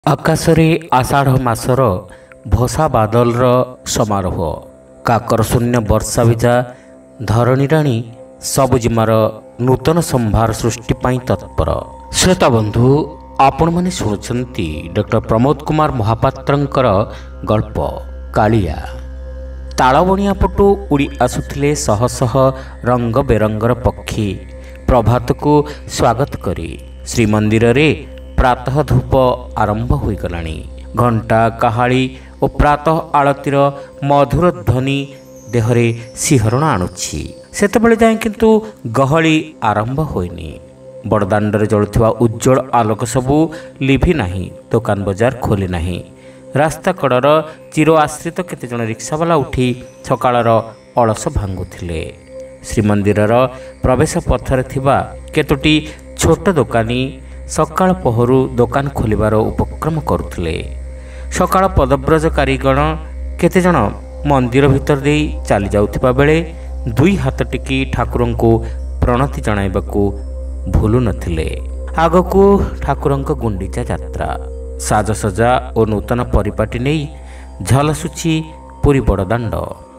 ଆକାଶରେ ଆଷାଢ଼ ମାସର ଭସା ବାଦଲର ସମାରୋହ। କାକର ଶୂନ୍ୟ ବର୍ଷା ଭିଜା ଧରଣୀରାଣୀ ସବୁଜିମାର ନୂତନ ସମ୍ଭାର ସୃଷ୍ଟି ପାଇଁ ତତ୍ପର। ଶ୍ରୋତା ବନ୍ଧୁ, ଆପଣମାନେ ଶୁଣୁଛନ୍ତି ଡକ୍ଟର ପ୍ରମୋଦ କୁମାର ମହାପାତ୍ରଙ୍କର ଗଳ୍ପ କାଳିଆ। ତାଳବଣିଆ ପଟୁ ଉଡ଼ି ଆସୁଥିଲେ ଶହ ଶହ ରଙ୍ଗ ବେରଙ୍ଗର ପକ୍ଷୀ ପ୍ରଭାତକୁ ସ୍ୱାଗତ କରି। ଶ୍ରୀମନ୍ଦିରରେ ପ୍ରାତଃ ଧୂପ ଆରମ୍ଭ ହୋଇଗଲାଣି। ଘଣ୍ଟା କାହାଳି ଓ ପ୍ରାତଃ ଆଳତୀର ମଧୁର ଧ୍ୱନି ଦେହରେ ଶିହରଣ ଆଣୁଛି। ସେତେବେଳେ ଯାଏଁ କିନ୍ତୁ ଗହଳି ଆରମ୍ଭ ହୋଇନି। ବଡ଼ଦାଣ୍ଡରେ ଜଳୁଥିବା ଉଜ୍ଜଳ ଆଲୋକ ସବୁ ଲିଭି ନାହିଁ। ଦୋକାନ ବଜାର ଖୋଲି ନାହିଁ। ରାସ୍ତା କଡ଼ର ଚିର ଆଶ୍ରିତ କେତେଜଣ ରିକ୍ସାବାଲା ଉଠି ସକାଳର ଅଳସ ଭାଙ୍ଗୁଥିଲେ। ଶ୍ରୀମନ୍ଦିରର ପ୍ରବେଶ ପଥରେ ଥିବା କେତୋଟି ଛୋଟ ଦୋକାନୀ ସକାଳ ପହରୁ ଦୋକାନ ଖୋଲିବାର ଉପକ୍ରମ କରୁଥିଲେ। ସକାଳ ପଦବ୍ରଜକାରୀଗଣ କେତେଜଣ ମନ୍ଦିର ଭିତର ଦେଇ ଚାଲି ଯାଉଥିବା ବେଳେ ଦୁଇ ହାତ ଟେକି ଠାକୁରଙ୍କୁ ପ୍ରଣତି ଜଣାଇବାକୁ ଭୁଲୁ ନଥିଲେ। ଆଗକୁ ଠାକୁରଙ୍କ ଗୁଣ୍ଡିଚା ଯାତ୍ରା। ସାଜସଜା ଓ ନୂତନ ପରିପାଟି ନେଇ ଝଲସୁଛି ପୁରୀ ବଡ଼ଦାଣ୍ଡ।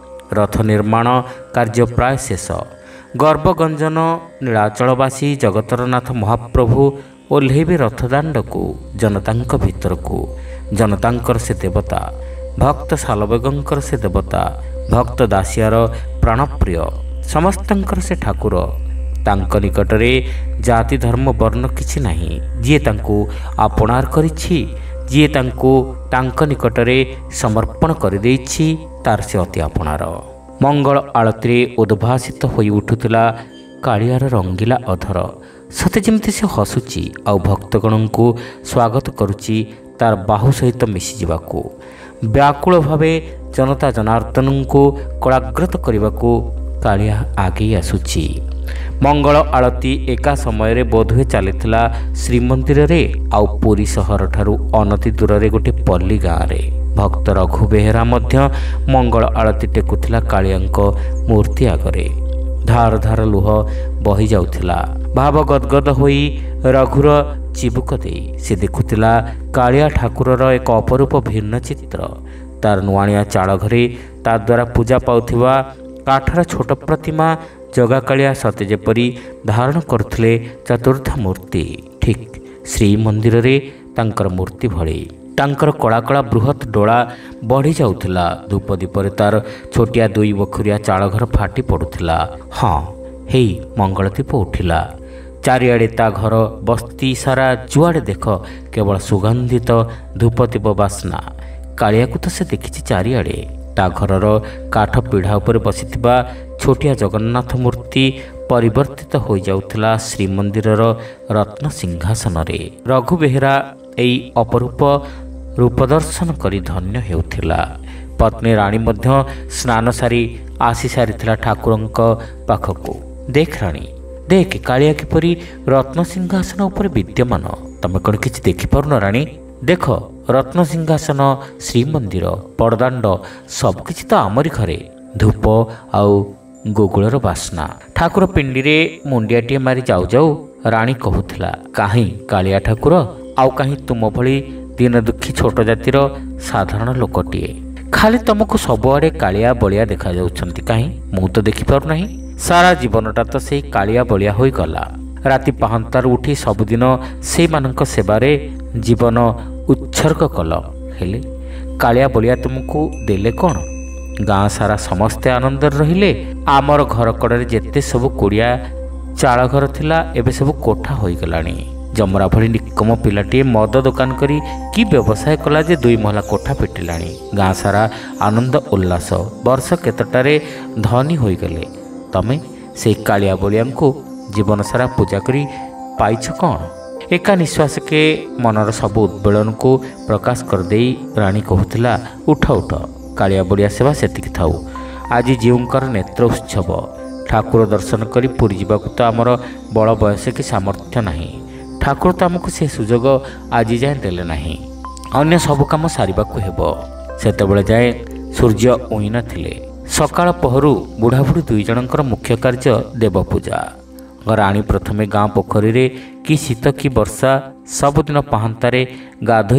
ରଥ ନିର୍ମାଣ କାର୍ଯ୍ୟ ପ୍ରାୟ ଶେଷ। ଗର୍ଭଗଞ୍ଜନ ନୀଳାଚଳବାସୀ ଜଗତର ନାଥ ମହାପ୍ରଭୁ ଓହ୍ଲେଇବେ ରଥଦାଣ୍ଡକୁ, ଜନତାଙ୍କ ଭିତରକୁ। ଜନତାଙ୍କର ସେ ଦେବତା, ଭକ୍ତ ଶାଲବେଗଙ୍କର ସେ ଦେବତା, ଭକ୍ତ ଦାସିଆର ପ୍ରାଣପ୍ରିୟ, ସମସ୍ତଙ୍କର ସେ ଠାକୁର। ତାଙ୍କ ନିକଟରେ ଜାତି ଧର୍ମ ବର୍ଣ୍ଣ କିଛି ନାହିଁ। ଯିଏ ତାଙ୍କୁ ଆପଣାର କରିଛି, ଯିଏ ତାଙ୍କୁ ତାଙ୍କ ନିକଟରେ ସମର୍ପଣ କରିଦେଇଛି, ତାର ସେ ଅତି ଆପଣାର। ମଙ୍ଗଳ ଆଳତୀରେ ଉଦ୍ଭାସିତ ହୋଇ ଉଠୁଥିଲା କାଳିଆର ରଙ୍ଗିଲା ଅଧର। ସତେ ଯେମିତି ସେ ହସୁଛି ଆଉ ଭକ୍ତଗଣଙ୍କୁ ସ୍ୱାଗତ କରୁଛି ତାର ବାହୁ ସହିତ ମିଶିଯିବାକୁ। ବ୍ୟାକୁଳ ଭାବେ ଜନତା ଜନାର୍ଦ୍ଦନଙ୍କୁ କଳାଗ୍ରତ କରିବାକୁ କାଳିଆ ଆଗେଇ ଆସୁଛି। ମଙ୍ଗଳ ଆଳତୀ ଏକା ସମୟରେ ବୋଧହୁଏ ଚାଲିଥିଲା ଶ୍ରୀମନ୍ଦିରରେ ଆଉ ପୁରୀ ସହରଠାରୁ ଅନତି ଦୂରରେ ଗୋଟିଏ ପଲ୍ଲୀ ଗାଁରେ। ଭକ୍ତ ରଘୁ ବେହେରା ମଧ୍ୟ ମଙ୍ଗଳ ଆଳତୀ ଟେକୁଥିଲା କାଳିଆଙ୍କ ମୂର୍ତ୍ତି ଆଗରେ। ଧାର ଧାର ଲୁହ ବହି ଯାଉଥିଲା। ଭାବ ଗଦଗଦ ହୋଇ ରଘୁର ଚିବୁକ ଦେଇ ସେ ଦେଖୁଥିଲା କାଳିଆ ଠାକୁରର ଏକ ଅପରୂପ ଭିନ୍ନ ଚିତ୍ର। ତାର ନୁଆଣିଆ ଚାଳ ଘରେ ତା ଦ୍ୱାରା ପୂଜା ପାଉଥିବା କାଠର ଛୋଟ ପ୍ରତିମା ଜଗାକାଳିଆ ସତେ ଯେପରି ଧାରଣ କରୁଥିଲେ ଚତୁର୍ଦ୍ଧା ମୂର୍ତ୍ତି। ଠିକ୍ ଶ୍ରୀମନ୍ଦିରରେ ତାଙ୍କର ମୂର୍ତ୍ତି ଭଳି। ତାଙ୍କର କଳା କଳା ବୃହତ୍ ଡୋଳା ବଢ଼ି ଯାଉଥିଲା। ଧୂପ ଦୀପରେ ତାର ଛୋଟିଆ ଦୁଇ ବଖୁରିଆ ଚାଳଘର ଫାଟି ପଡ଼ୁଥିଲା। ହଁ, ହେଇ ମଙ୍ଗଳଦୀପ ଉଠିଲା। ଚାରିଆଡ଼େ ତା ଘର ବସ୍ତି ସାରା ଯୁଆଡ଼େ ଦେଖ କେବଳ ସୁଗନ୍ଧିତ ଧୂପଦୀପ ବାସ୍ନା। କାଳିଆକୁ ତ ସେ ଦେଖିଛି ଚାରିଆଡ଼େ। ତା ଘରର କାଠ ପିଢ଼ା ଉପରେ ବସିଥିବା ଛୋଟିଆ ଜଗନ୍ନାଥ ମୂର୍ତ୍ତି ପରିବର୍ତ୍ତିତ ହୋଇଯାଉଥିଲା ଶ୍ରୀମନ୍ଦିରର ରତ୍ନ ସିଂହାସନରେ। ରଘୁ ବେହେରା ଏଇ ଅପରୂପ ରୂପ ଦର୍ଶନ କରି ଧନ୍ୟ ହେଉଥିଲା। ପତ୍ନୀ ରାଣୀ ମଧ୍ୟ ସ୍ନାନ ସାରି ଆସି ସାରିଥିଲା ଠାକୁରଙ୍କ ପାଖକୁ। ଦେଖ ରାଣୀ, ଦେଖ କାଳିଆ କିପରି ରତ୍ନ ସିଂହାସନ ଉପରେ ବିଦ୍ୟମାନ। ତମେ କ'ଣ କିଛି ଦେଖିପାରୁନ ରାଣୀ? ଦେଖ, ରତ୍ନ ସିଂହାସନ, ଶ୍ରୀମନ୍ଦିର, ବଡ଼ଦାଣ୍ଡ ସବୁକିଛି ତ ଆମରି ଘରେ। ଧୂପ ଆଉ ଗୁଗୁଳର ବାସ୍ନା। ଠାକୁର ପିଣ୍ଡିରେ ମୁଣ୍ଡିଆଟିଏ ମାରି ଯାଉ ଯାଉ ରାଣୀ କହୁଥିଲା, କାହିଁ କାଳିଆ ଠାକୁର ଆଉ କାହିଁ ତୁମ ଭଳି ଦିନ ଦୁଃଖୀ ଛୋଟ ଜାତିର ସାଧାରଣ ଲୋକଟିଏ। ଖାଲି ତମକୁ ସବୁଆଡ଼େ କାଳିଆ ବଳିଆ ଦେଖାଯାଉଛନ୍ତି କାହିଁ? ମୁଁ ତ ଦେଖିପାରୁନାହିଁ। ସାରା ଜୀବନଟା ତ ସେଇ କାଳିଆ ବଳିଆ ହୋଇଗଲା। ରାତି ପାହାନ୍ତାରୁ ଉଠି ସବୁଦିନ ସେଇମାନଙ୍କ ସେବାରେ ଜୀବନ ଉତ୍ସର୍ଗ କଲ। ହେଲେ କାଳିଆ ବଳିଆ ତୁମକୁ ଦେଲେ କ'ଣ? ଗାଁ ସାରା ସମସ୍ତେ ଆନନ୍ଦରେ ରହିଲେ। ଆମର ଘର କଡ଼ରେ ଯେତେ ସବୁ କୁଡ଼ିଆ ଚାଳଘର ଥିଲା ଏବେ ସବୁ କୋଠା ହୋଇଗଲାଣି। ଜମରା ଭଳି ନିକମ ପିଲାଟିଏ ମଦ ଦୋକାନ କରି କି ବ୍ୟବସାୟ କଲା ଯେ 2 ମହଲା କୋଠା ପିଟିଲାଣି। ଗାଁ ସାରା ଆନନ୍ଦ ଉଲ୍ଲାସ। ବର୍ଷ କେତେଟାରେ ଧନୀ ହୋଇଗଲେ। ତମେ ସେଇ କାଳିଆ ବଳିଆଙ୍କୁ ଜୀବନ ସାରା ପୂଜା କରି ପାଇଛ କ'ଣ? ଏକା ନିଶ୍ୱାସକେ ମନର ସବୁ ଉଦ୍ବେଳନକୁ ପ୍ରକାଶ କରିଦେଇ ରାଣୀ କହୁଥିଲା, ଉଠ ଉଠ, କାଳିଆ ବଳିଆ ସେବା ସେତିକି ଥାଉ। ଆଜି ଯେଉଁଙ୍କର ନେତ୍ର ଉତ୍ସବ। ଠାକୁର ଦର୍ଶନ କରି ପୁରୀ ଯିବାକୁ ତ ଆମର ବଳ ବୟସ କି ସାମର୍ଥ୍ୟ ନାହିଁ। ଠାକୁର ତ ଆମକୁ ସେ ସୁଯୋଗ ଆଜି ଯାଏଁ ଦେଲେ ନାହିଁ। ଅନ୍ୟ ସବୁ କାମ ସାରିବାକୁ ହେବ। ସେତେବେଳେ ଯାଏଁ ସୂର୍ଯ୍ୟ ଉଇଁ ନଥିଲେ। ସକାଳ ପହରୁ ବୁଢ଼ାବୁଢ଼ୀ 2 ଜଣଙ୍କର ମୁଖ୍ୟ କାର୍ଯ୍ୟ ଦେବପୂଜା। ରାଣୀ ପ୍ରଥମେ ଗାଁ ପୋଖରୀରେ କି ଶୀତ କି ବର୍ଷା ସବୁଦିନ ପାହାନ୍ତାରେ ଗାଧୋଇ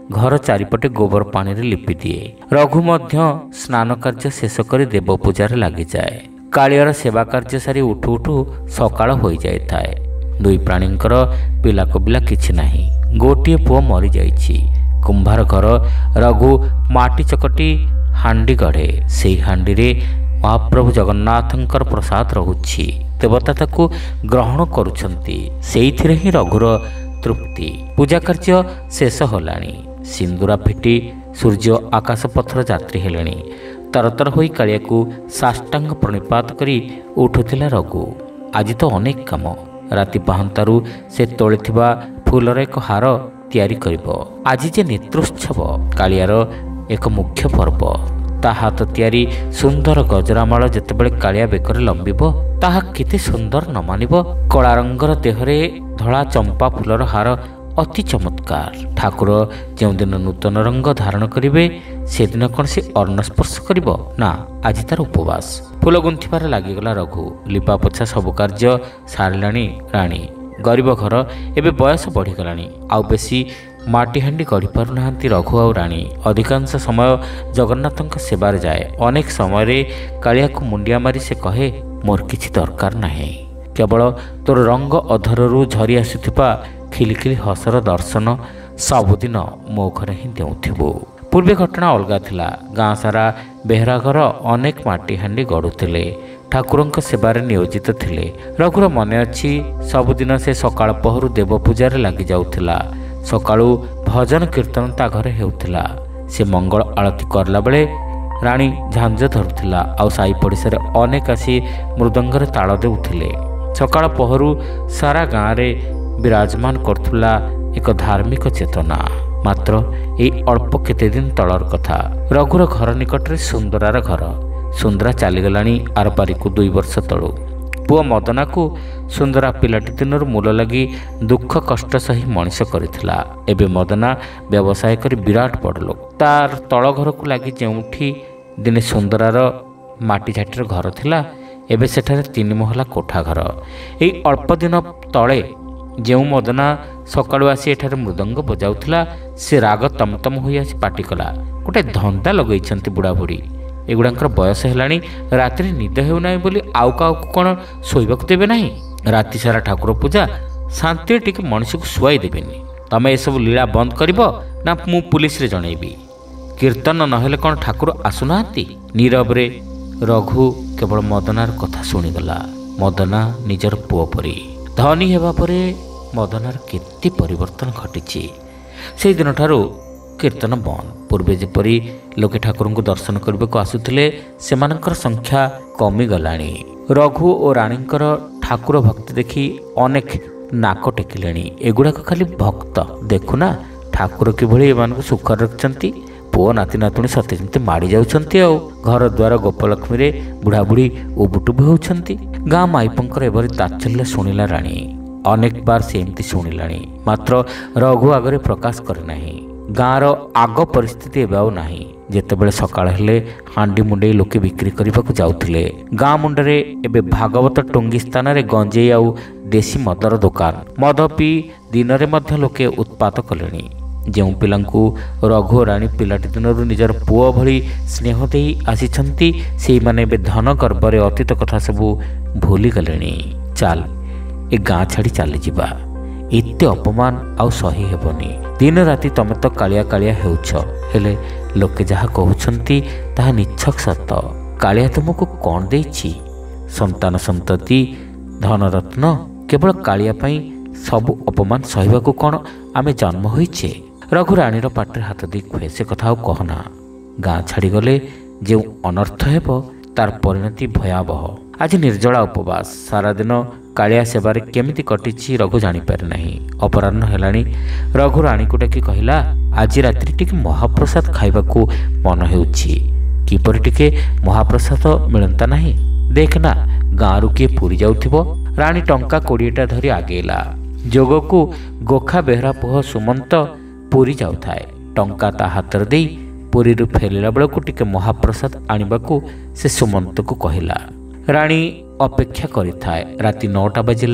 ଘର ଚାରିପଟେ ଗୋବର ପାଣିରେ ଲିପି ଦିଏ। ରଘୁ ମଧ୍ୟ ସ୍ନାନ କାର୍ଯ୍ୟ ଶେଷ କରି ଦେବ ପୂଜାରେ ଲାଗିଯାଏ। କାଳିଆର ସେବା କାର୍ଯ୍ୟ ସାରି ଉଠୁ ଉଠୁ ସକାଳ ହୋଇଯାଇଥାଏ। ଦୁଇ ପ୍ରାଣୀଙ୍କର ପିଲାକବିଲା କିଛି ନାହିଁ। ଗୋଟିଏ ପୁଅ ମରିଯାଇଛି। କୁମ୍ଭାର ଘର ରଘୁ ମାଟି ଚକଟି ହାଣ୍ଡି ଗଢ଼େ। ସେହି ହାଣ୍ଡିରେ ମହାପ୍ରଭୁ ଜଗନ୍ନାଥଙ୍କର ପ୍ରସାଦ ରହୁଛି। ଦେବତା ତାକୁ ଗ୍ରହଣ କରୁଛନ୍ତି। ସେଇଥିରେ ହିଁ ରଘୁର ତୃପ୍ତି। ପୂଜା କାର୍ଯ୍ୟ ଶେଷ ହେଲାଣି। ସିନ୍ଦୁରା ଫିଟି ସୂର୍ଯ୍ୟ ଆକାଶ ପଥର ଯାତ୍ରୀ ହେଲେଣି। ତରତର ହୋଇ କାଳିଆକୁ ସାଷ୍ଟାଙ୍ଗ ପ୍ରଣିପାତ କରି ଉଠୁଥିଲା ରଘୁ। ଆଜି ତ ଅନେକ କାମ। ରାତି ପାହାନ୍ତାରୁ ସେ ତୋଳିଥିବା ଫୁଲର ଏକ ହାର ତିଆରି କରିବ। ଆଜି ଯେ ନେତ୍ରୋତ୍ସବ, କାଳିଆର ଏକ ମୁଖ୍ୟ ପର୍ବ। ତା ହାତ ତିଆରି ସୁନ୍ଦର ଗଜରାମାଳ ଯେତେବେଳେ କାଳିଆ ବେକରେ ଲମ୍ବିବ, ତାହା କେତେ ସୁନ୍ଦର ନ ମାନିବ। କଳା ରଙ୍ଗର ଦେହରେ ଧଳା ଚମ୍ପା ଫୁଲର ହାର ଅତି ଚମତ୍କାର। ଠାକୁର ଯେଉଁଦିନ ନୂତନ ରଙ୍ଗ ଧାରଣ କରିବେ, ସେଦିନ କ'ଣ ସେ ଅନ୍ନ ସ୍ପର୍ଶ କରିବ? ନା, ଆଜି ତାର ଉପବାସ। ଫୁଲ ଗୁନ୍ଥିବାରେ ଲାଗିଗଲା ରଘୁ। ଲିପା ପୋଛା ସବୁ କାର୍ଯ୍ୟ ସାରିଲାଣି ରାଣୀ। ଗରିବ ଘର, ଏବେ ବୟସ ବଢ଼ିଗଲାଣି। ଆଉ ବେଶୀ ମାଟି ହାଣ୍ଡି ଗଢ଼ି ପାରୁନାହାନ୍ତି ରଘୁ ଆଉ ରାଣୀ। ଅଧିକାଂଶ ସମୟ ଜଗନ୍ନାଥଙ୍କ ସେବାରେ ଯାଏ। ଅନେକ ସମୟରେ କାଳିଆକୁ ମୁଣ୍ଡିଆ ମାରି ସେ କହେ, ମୋର କିଛି ଦରକାର ନାହିଁ, କେବଳ ତୋର ରଙ୍ଗ ଅଧରରୁ ଝରି ଆସୁଥିବା ଖିଲିଖିଲି ହସର ଦର୍ଶନ ସବୁଦିନ ମୋ ଘରେ ହିଁ ଦେଉଥିବୁ। ପୂର୍ବେ ଘଟଣା ଅଲଗା ଥିଲା। ଗାଁ ସାରା ବେହେରା ଘର ଅନେକ ମାଟି ହାଣ୍ଡି ଗଢ଼ୁଥିଲେ, ଠାକୁରଙ୍କ ସେବାରେ ନିୟୋଜିତ ଥିଲେ। ରଘୁର ମନେ ଅଛି, ସବୁଦିନ ସେ ସକାଳ ପହରୁ ଦେବ ପୂଜାରେ ଲାଗିଯାଉଥିଲା। ସକାଳୁ ଭଜନ କୀର୍ତ୍ତନ ତା ଘରେ ହେଉଥିଲା। ସେ ମଙ୍ଗଳ ଆଳତି କରିଲା ବେଳେ ରାଣୀ ଝାଞ୍ଜ ଧରୁଥିଲା, ଆଉ ସାହି ପଡ଼ିଶାରେ ଅନେକ ଆସି ମୃଦଙ୍ଗରେ ତାଳ ଦେଉଥିଲେ। ସକାଳ ପହରୁ ସାରା ଗାଁରେ ବିରାଜମାନ କରୁଥିଲା ଏକ ଧାର୍ମିକ ଚେତନା। ମାତ୍ର ଏଇ ଅଳ୍ପ କେତେ ଦିନ ତଳର କଥା। ରଘୁର ଘର ନିକଟରେ ସୁନ୍ଦରାର ଘର। ସୁନ୍ଦରା ଚାଲିଗଲାଣି ଆରପାରିକୁ 2 ବର୍ଷ ତଳୁ। ପୁଅ ମଦନାକୁ ସୁନ୍ଦରା ପିଲାଟି ଦିନରୁ ମୂଲ ଲାଗି ଦୁଃଖ କଷ୍ଟ ସହି ମଣିଷ କରିଥିଲା। ଏବେ ମଦନା ବ୍ୟବସାୟ କରି ବିରାଟ ବଡ଼ଲୋକ। ତାର ତଳ ଘରକୁ ଲାଗି ଯେଉଁଠି ଦିନେ ସୁନ୍ଦରାର ମାଟି ଝାଟିର ଘର ଥିଲା, ଏବେ ସେଠାରେ 3 ମହଲା କୋଠା ଘର। ଏଇ ଅଳ୍ପ ଦିନ ତଳେ ଯେଉଁ ମଦନା ସକାଳୁ ଆସି ଏଠାରେ ମୃଦଙ୍ଗ ବଜାଉଥିଲା, ସେ ରାଗ ତମତମ ହୋଇ ଆସି ପାଟି କଲା, ଗୋଟେ ଧନ୍ଦା ଲଗେଇଛନ୍ତି ବୁଢ଼ାବୁଢ଼ୀ। ଏଗୁଡ଼ାଙ୍କର ବୟସ ହେଲାଣି, ରାତିରେ ନିଦ ହେଉନାହିଁ ବୋଲି ଆଉ କାହାକୁ କ'ଣ ଶୋଇବାକୁ ଦେବେ ନାହିଁ? ରାତି ସାରା ଠାକୁର ପୂଜା, ଶାନ୍ତିରେ ଟିକେ ମଣିଷକୁ ଶୁଆଇ ଦେବେନି। ତମେ ଏସବୁ ଲୀଳା ବନ୍ଦ କରିବ ନା ମୁଁ ପୁଲିସରେ ଜଣେଇବି? କୀର୍ତ୍ତନ ନହେଲେ କ'ଣ ଠାକୁର ଆସୁନାହାନ୍ତି? ନୀରବରେ ରଘୁ କେବଳ ମଦନାର କଥା ଶୁଣିଗଲା। ମଦନା ନିଜର ପୁଅ ପରି। ଧନୀ ହେବା ପରେ ମଦନାର କେତେ ପରିବର୍ତ୍ତନ ଘଟିଛି। ସେହିଦିନଠାରୁ କୀର୍ତ୍ତନ ବନ୍ଦ। ପୂର୍ବେ ଯେପରି ଲୋକେ ଠାକୁରଙ୍କୁ ଦର୍ଶନ କରିବାକୁ ଆସୁଥିଲେ, ସେମାନଙ୍କର ସଂଖ୍ୟା କମିଗଲାଣି। ରଘୁ ଓ ରାଣୀଙ୍କର ଠାକୁର ଭକ୍ତି ଦେଖି ଅନେକ ନାକ ଟେକିଲେଣି। ଏଗୁଡ଼ାକ ଖାଲି ଭକ୍ତ, ଦେଖୁନା ଠାକୁର କିଭଳି ଏମାନଙ୍କୁ ସୁଖରେ ରଖିଛନ୍ତି। ପୁଅ ନାତି ନାତୁଣୀ ସତେ ଯେମିତି ମାଡ଼ି ଯାଉଛନ୍ତି। ଆଉ ଘର ଦ୍ୱାର ଗୋପଲକ୍ଷ୍ମୀରେ ବୁଢ଼ାବୁଢ଼ୀ ଉବୁଟୁବୁ ହେଉଛନ୍ତି। ଗାଁ ମାଇପଙ୍କର ଏଭଳି ତାଚ୍ଛଲ୍ୟ ଶୁଣିଲା ରାଣୀ। ଅନେକ ବାର ସେ ଏମିତି ଶୁଣିଲାଣି, ମାତ୍ର ରଘୁ ଆଗରେ ପ୍ରକାଶ କରେ ନାହିଁ। ଗାଁର ଆଗ ପରିସ୍ଥିତି ଏବେ ଆଉ ନାହିଁ। ଯେତେବେଳେ ସକାଳ ହେଲେ ହାଣ୍ଡି ମୁଣ୍ଡେଇ ଲୋକେ ବିକ୍ରି କରିବାକୁ ଯାଉଥିଲେ। ଗାଁ ମୁଣ୍ଡରେ ଏବେ ଭାଗବତ ଟୁଙ୍ଗି ସ୍ଥାନରେ ଗଞ୍ଜେଇ ଆଉ ଦେଶୀ ମଦର ଦୋକାନ। ମଦ ପିଇ ଦିନରେ ମଧ୍ୟ ଲୋକେ ଉତ୍ପାତ କଲେଣି। ଯେଉଁ ପିଲାଙ୍କୁ ରଘୁ ରାଣୀ ପିଲାଟି ଦିନରୁ ନିଜର ପୁଅ ଭଳି ସ୍ନେହ ଦେଇ ଆସିଛନ୍ତି, ସେଇମାନେ ଏବେ ଧନ ଗର୍ବରେ ଅତୀତ କଥା ସବୁ ଭୁଲିଗଲେଣି। ଚାଲ ଏ ଗାଁ ଛାଡ଼ି ଚାଲିଯିବା। ଏତେ ଅପମାନ ଆଉ ସହି ହେବନି। ଦିନ ରାତି ତମେ ତ କାଳିଆ କାଳିଆ ହେଉଛ, ହେଲେ ଲୋକେ ଯାହା କହୁଛନ୍ତି ତାହା ନିଛକ ସତ। କାଳିଆ ତୁମକୁ କ'ଣ ଦେଇଛି? ସନ୍ତାନ ସନ୍ତତି, ଧନରତ୍ନ। କେବଳ କାଳିଆ ପାଇଁ ସବୁ ଅପମାନ ସହିବାକୁ କ'ଣ ଆମେ ଜନ୍ମ ହୋଇଛେ? ରଘୁ ରାଣୀର ପାଟିରେ ହାତ ଦେଇ କୁହେ, ସେ କଥା ଆଉ କହନା। ଗାଁ ଛାଡ଼ିଗଲେ ଯେଉଁ ଅନର୍ଥ ହେବ, ତାର ପରିଣତି ଭୟାବହ। ଆଜି ନିର୍ଜଳା ଉପବାସ। ସାରାଦିନ କାଳିଆ ସେବାରେ କେମିତି କଟିଛି ରଘୁ ଜାଣିପାରେ ନାହିଁ। ଅପରାହ୍ନ ହେଲାଣି। ରଘୁ ରାଣୀକୁ ଡାକି କହିଲା, ଆଜି ରାତିରେ ଟିକେ ମହାପ୍ରସାଦ ଖାଇବାକୁ ମନ ହେଉଛି। କିପରି ଟିକେ ମହାପ୍ରସାଦ ମିଳନ୍ତା ନାହିଁ? ଦେଖ ନା, ଗାଁରୁ କିଏ ପୁରୀ ଯାଉଥିବ। ରାଣୀ ଟଙ୍କା 20ଟା ଧରି ଆଗେଇଲା। ଯୋଗକୁ ଗୋଖା ବେହେରା ପୁଅ ସୁମନ୍ତ ପୁରୀ ଯାଉଥାଏ। ଟଙ୍କା ତା ହାତରେ ଦେଇ ପୁରୀରୁ ଫେରିଲା ବେଳକୁ ଟିକେ ମହାପ୍ରସାଦ ଆଣିବାକୁ ସେ ସୁମନ୍ତକୁ କହିଲା। ରାଣୀ ଅପେକ୍ଷା କରିଥାଏ। ରାତି 9ଟା ବାଜିଲା।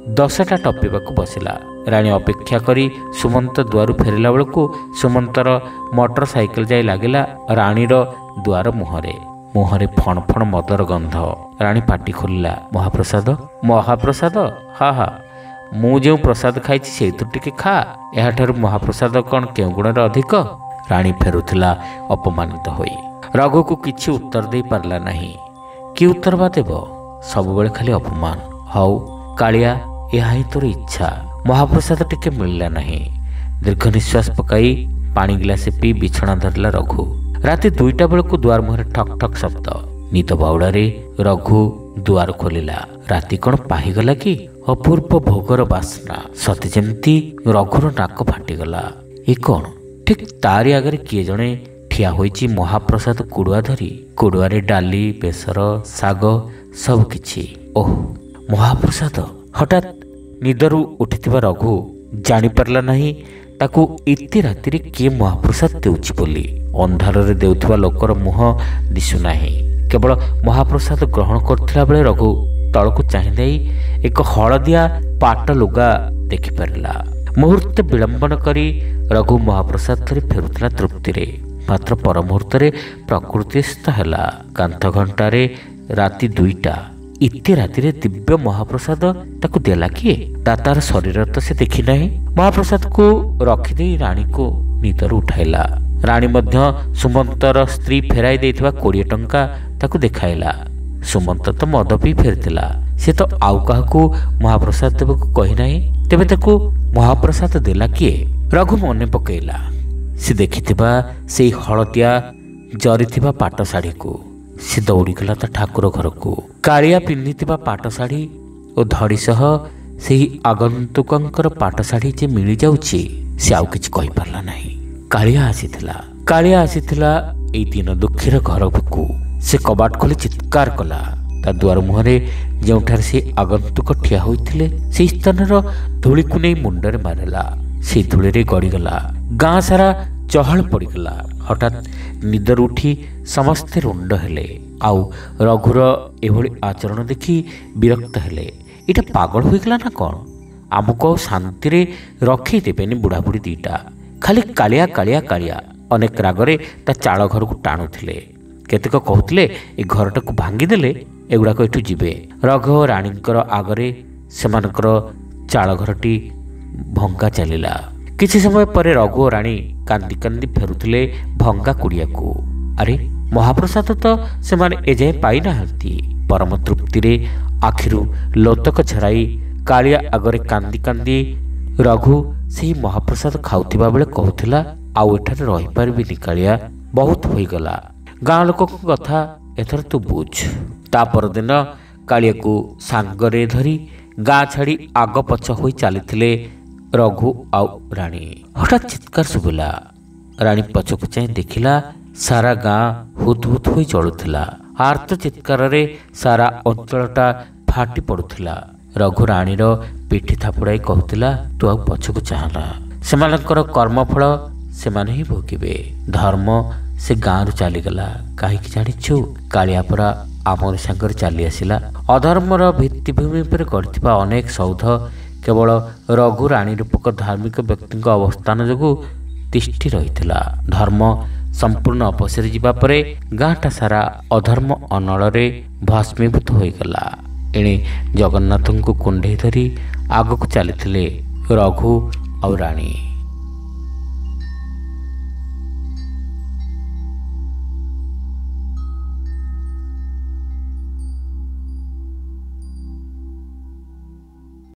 10ଟା ଟପିବାକୁ ବସିଲା। ରାଣୀ ଅପେକ୍ଷା କରି ସୁମନ୍ତ ଦୁଆରୁ ଫେରିଲା ବେଳକୁ ସୁମନ୍ତର ମୋଟର ସାଇକେଲ ଯାଇ ଲାଗିଲା ରାଣୀର ଦୁଆର ମୁହଁରେ। ମୁହଁରେ ଫଣ ଫଣ ମଦର ଗନ୍ଧ। ରାଣୀ ପାଟି ଖୋଲିଲା, ମହାପ୍ରସାଦ? ମହାପ୍ରସାଦ? ହା ହା, ମୁଁ ଯେଉଁ ପ୍ରସାଦ ଖାଇଛି ସେଇଥିରୁ ଟିକେ ଖା। ଏହାଠାରୁ ମହାପ୍ରସାଦ କ'ଣ କେଉଁ ଗୁଣରେ ଅଧିକ? ରାଣୀ ଫେରୁଥିଲା ଅପମାନିତ ହୋଇ। ରଘୁକୁ କିଛି ଉତ୍ତର ଦେଇ ପାରିଲା ନାହିଁ। କି ଉତ୍ତର ବା ଦେବ? ସବୁବେଳେ ଖାଲି ଅପମାନ। ହଉ କାଳିଆ, ଏହା ହିଁ ତୋର ଇଚ୍ଛା। ମହାପ୍ରସାଦ ଟିକେ ମିଳିଲା ନାହିଁ। ଦୀର୍ଘ ନିଶ୍ୱାସ ପକାଇ ପାଣି ଗିଲାସେ ପିଇ ବିଛଣା ଧରିଲା ରଘୁ। ରାତି 2ଟା ବେଳକୁ ଦୁଆର ମୁହଁରେ ଠକ୍ ଠକ୍ ଶବ୍ଦ। ନିଦ ବାଉଳାରେ ରଘୁ ଦୁଆର ଖୋଲିଲା। ରାତି କ'ଣ ପାହିଗଲା କି? ଅପୂର୍ବ ଭୋଗର ବାସ୍ନା। ସତେ ଯେମିତି ରଘୁର ନାକ ଫାଟିଗଲା। ଏ କ'ଣ? ଠିକ୍ ତାରି ଆଗରେ କିଏ ଜଣେ ଠିଆ ହୋଇଛି ମହାପ୍ରସାଦ କୁଡ଼ୁଆ ଧରି। କୁଡ଼ୁଆରେ ଡାଲି, ବେସର, ଶାଗ ସବୁ କିଛି। ଓଃ, ମହାପ୍ରସାଦ! ହଠାତ୍ ନିଦରୁ ଉଠିଥିବା ରଘୁ ଜାଣିପାରିଲା ନାହିଁ ତାକୁ ଏତେ ରାତିରେ କିଏ ମହାପ୍ରସାଦ ଦେଉଛି ବୋଲି। ଅନ୍ଧାରରେ ଦେଉଥିବା ଲୋକର ମୁହଁ ଦିଶୁନାହିଁ। କେବଳ ମହାପ୍ରସାଦ ଗ୍ରହଣ କରୁଥିଲା ବେଳେ ରଘୁ ତଳକୁ ଚାହିଁ ଦେଇ ଏକ ହଳଦିଆ ପାଟ ଲୁଗା ଦେଖିପାରିଲା। ମୁହୂର୍ତ୍ତେ ବିଳମ୍ବନ କରି ରଘୁ ମହାପ୍ରସାଦ ଧରି ଫେରୁଥିଲା ତୃପ୍ତିରେ। ମାତ୍ର ପର ମୁହୂର୍ତ୍ତରେ ପ୍ରକୃତିସ୍ଥ ହେଲା। କାନ୍ଥ ଘଣ୍ଟାରେ ରାତି 2ଟା। ଏତେ ରାତିରେ ଦିବ୍ୟ ମହାପ୍ରସାଦ ତାକୁ ଦେଲା କିଏ? ଦାତାର ଶରୀର ତ ସେ ଦେଖି ନାହିଁ। ମହାପ୍ରସାଦକୁ ରଖିଦେଇ ରାଣୀକୁ ନିଦରୁ ଉଠାଇଲା। ରାଣୀ ମଧ୍ୟ ସୁମନ୍ତର ସ୍ତ୍ରୀ ଫେରାଇ ଦେଇଥିବା 20 ଟଙ୍କା ତାକୁ ଦେଖାଇଲା। ସୁମନ୍ତ ତ ମଦ ପିଇ ଫେରିଥିଲା। ସେ ତ ଆଉ କାହାକୁ ମହାପ୍ରସାଦ ଦେବାକୁ କହିନାହିଁ। ତେବେ ତାକୁ ମହାପ୍ରସାଦ ଦେଲା କିଏ? ରଘୁ ମନେ ପକାଇଲା ସେ ଦେଖିଥିବା ସେଇ ହଳଦିଆ ଜରିଥିବା ପାଟ ଶାଢ଼ୀକୁ। ସେ ଦୌଡ଼ିଗଲା ତା ଠାକୁର ଘରକୁ। କାଳିଆ ପିନ୍ଧିଥିବା ପାଟ ଶାଢ଼ୀ ଓ ଧଡ଼ି ସହ ସେହି ଆଗନ୍ତୁକଙ୍କର ପାଟ ଶାଢ଼ୀ ଯେ ମିଳିଯାଉଛି, ସେ ଆଉ କିଛି କହିପାରିଲା ନାହିଁ। କାଳିଆ ଆସିଥିଲା ଏଇ ଦିନ ଦୁଃଖୀର ଘରକୁ। ସେ କବାଟ ଖୋଲି ଚିତ୍କାର କଲା। ତା ଦୁଆର ମୁହଁରେ ଯେଉଁଠାରେ ସେ ଆଗନ୍ତୁକ ଠିଆ ହୋଇଥିଲେ ସେହି ସ୍ଥାନର ଧୂଳିକୁ ନେଇ ମୁଣ୍ଡରେ ମାରିଲା। ସେହି ଧୂଳିରେ ଗଡ଼ିଗଲା। ଗାଁ ସାରା ଚହଳ ପଡ଼ିଗଲା। ହଠାତ୍ ନିଦରୁ ଉଠି ସମସ୍ତେ ରୁଣ୍ଡ ହେଲେ। ଆଉ ରଘୁର ଏଭଳି ଆଚରଣ ଦେଖି ବିରକ୍ତ ହେଲେ। ଏଇଟା ପାଗଳ ହୋଇଗଲା ନା କ'ଣ? ଆମକୁ ଆଉ ଶାନ୍ତିରେ ରଖେଇ ଦେବେନି ବୁଢ଼ାବୁଢ଼ୀ ଦିଟା। ଖାଲି କାଳିଆ କାଳିଆ କାଳିଆ। ଅନେକ ରାଗରେ ତା ଚାଳ ଘରକୁ ଟାଣୁଥିଲେ। କେତେକ କହୁଥିଲେ ଏ ଘରଟାକୁ ଭାଙ୍ଗିଦେଲେ ଏଗୁଡ଼ାକ ଏଠୁ ଯିବେ। ରଘୁ ଓ ରାଣୀଙ୍କର ଆଗରେ ସେମାନଙ୍କର ଚାଳ ଘରଟି ଭଙ୍ଗା ଚାଲିଲା। କିଛି ସମୟ ପରେ ରଘୁ ଓ ରାଣୀ କାନ୍ଦି କାନ୍ଦି ଫେରୁଥିଲେ ଭଙ୍ଗା କୁଡ଼ିଆକୁ। ଆରେ, ମହାପ୍ରସାଦ ତ ସେମାନେ ଏଯାଏଁ ପାଇନାହାନ୍ତି। ପରମ ତୃପ୍ତିରେ ଆଖିରୁ ଲୋତକ ଝରାଇ କାଳିଆ ଆଗରେ କାନ୍ଦି କାନ୍ଦି ରଘୁ ସେହି ମହାପ୍ରସାଦ ଖାଉଥିବା ବେଳେ କହୁଥିଲା, ଆଉ ଏଠାରେ ରହିପାରିବିନି କାଳିଆ, ବହୁତ ହୋଇଗଲା। ଗାଁ ଲୋକଙ୍କ କଥା ଏଥର ତୁ ବୁଝ। ତା ପରଦିନ କାଳିଆକୁ ସାଙ୍ଗରେ ଧରି ଗାଁ ଛାଡ଼ି ଆଗ ପଛ ହୋଇ ଚାଲିଥିଲେ ରଘୁ ଆଉ ରାଣୀ। ହଠାତ୍ ଚିତ୍କାର ଶୁଭିଲା। ରାଣୀ ପଛକୁ ଚାହିଁ ଦେଖିଲା ସାରା ଗାଁ ହୁତ୍ ହୁତ୍ ହୋଇ ଜଳୁଥିଲା। ଆର୍ତ୍ତ ଚିତ୍କାରରେ ସାରା ଅଞ୍ଚଳଟା ଫାଟି ପଡ଼ୁଥିଲା। ରଘୁ ରାଣୀର ପିଠି ଥାପୁଡ଼ାଇ କହୁଥିଲା, ତୁ ଆଉ ପଛକୁ ଚାହଁନା। ସେମାନଙ୍କର କର୍ମଫଳ ସେମାନେ ହିଁ ଭୋଗିବେ। ଧର୍ମ ସେ ଗାଁରୁ ଚାଲିଗଲା। କାହିଁକି ଜାଣିଛୁ? କାଳିଆ ପରା ଆମରି ସାଙ୍ଗରେ ଚାଲି ଆସିଲା। ଅଧର୍ମର ଭିତ୍ତିଭୂମି ଉପରେ ଗଢ଼ିଥିବା ଅନେକ ସୌଧ କେବଳ ରଘୁ ରାଣୀ ରୂପକ ଧାର୍ମିକ ବ୍ୟକ୍ତିଙ୍କ ଅବସ୍ଥାନ ଯୋଗୁଁ ତିଷ୍ଠି ରହିଥିଲା। ଧର୍ମ ସମ୍ପୂର୍ଣ୍ଣ ଅପସରି ଯିବା ପରେ ଗାଁଟା ସାରା ଅଧର୍ମ ଅନଳରେ ଭସ୍ମୀଭୂତ ହୋଇଗଲା। ଏଣେ ଜଗନ୍ନାଥଙ୍କୁ କୁଣ୍ଢେଇ ଧରି ଆଗକୁ ଚାଲିଥିଲେ ରଘୁ ଆଉ ରାଣୀ।